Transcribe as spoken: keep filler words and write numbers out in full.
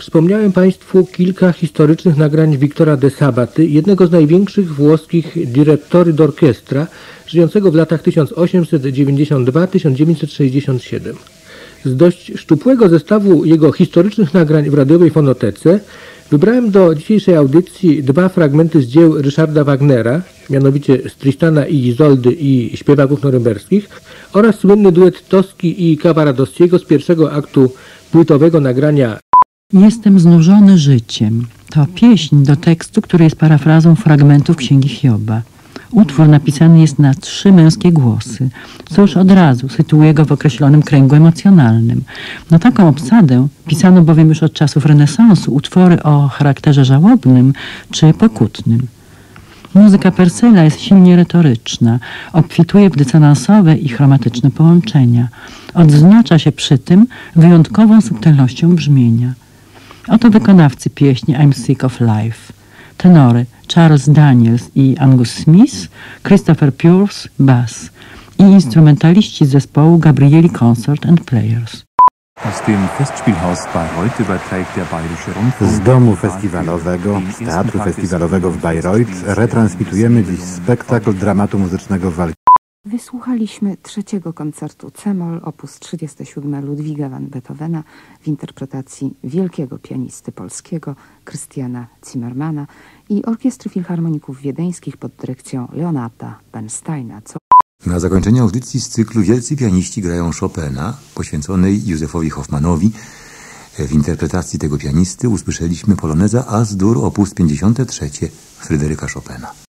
Wspomniałem Państwu kilka historycznych nagrań Wiktora de Sabbaty, jednego z największych włoskich direttori d'orchestra, żyjącego w latach tysiąc osiemset dziewięćdziesiąt dwa do tysiąc dziewięćset sześćdziesiąt siedem. Z dość szczupłego zestawu jego historycznych nagrań w radiowej fonotece wybrałem do dzisiejszej audycji dwa fragmenty z dzieł Ryszarda Wagnera, mianowicie z Tristana i Izoldy i Śpiewaków Norymberskich, oraz słynny duet Toski i Cavaradossiego z pierwszego aktu płytowego nagrania Jestem znużony życiem. To pieśń do tekstu, który jest parafrazą fragmentów Księgi Hioba. Utwór napisany jest na trzy męskie głosy, co już od razu sytuuje go w określonym kręgu emocjonalnym. Na taką obsadę pisano bowiem już od czasów renesansu utwory o charakterze żałobnym czy pokutnym. Muzyka Purcella jest silnie retoryczna, obfituje w dysonansowe i chromatyczne połączenia. Odznacza się przy tym wyjątkową subtelnością brzmienia. Oto wykonawcy pieśni I'm Sick of Life. Tenory Charles Daniels i Angus Smith, Christopher Pearce, bass i instrumentaliści z zespołu Gabrieli Consort and Players. Z domu festiwalowego, z teatru festiwalowego w Bayreuth retransmitujemy dziś spektakl dramatu muzycznego Walki. Wysłuchaliśmy trzeciego koncertu C-moll opus trzydziesty siódmy Ludwiga van Beethovena w interpretacji wielkiego pianisty polskiego Christiana Zimmermana i Orkiestry Filharmoników Wiedeńskich pod dyrekcją Leonarda Bernsteina. Co... Na zakończenie audycji z cyklu Wielcy pianiści grają Chopina, poświęconej Józefowi Hofmannowi. W interpretacji tego pianisty usłyszeliśmy poloneza As-dur opus pięćdziesiąte trzecie Fryderyka Chopina.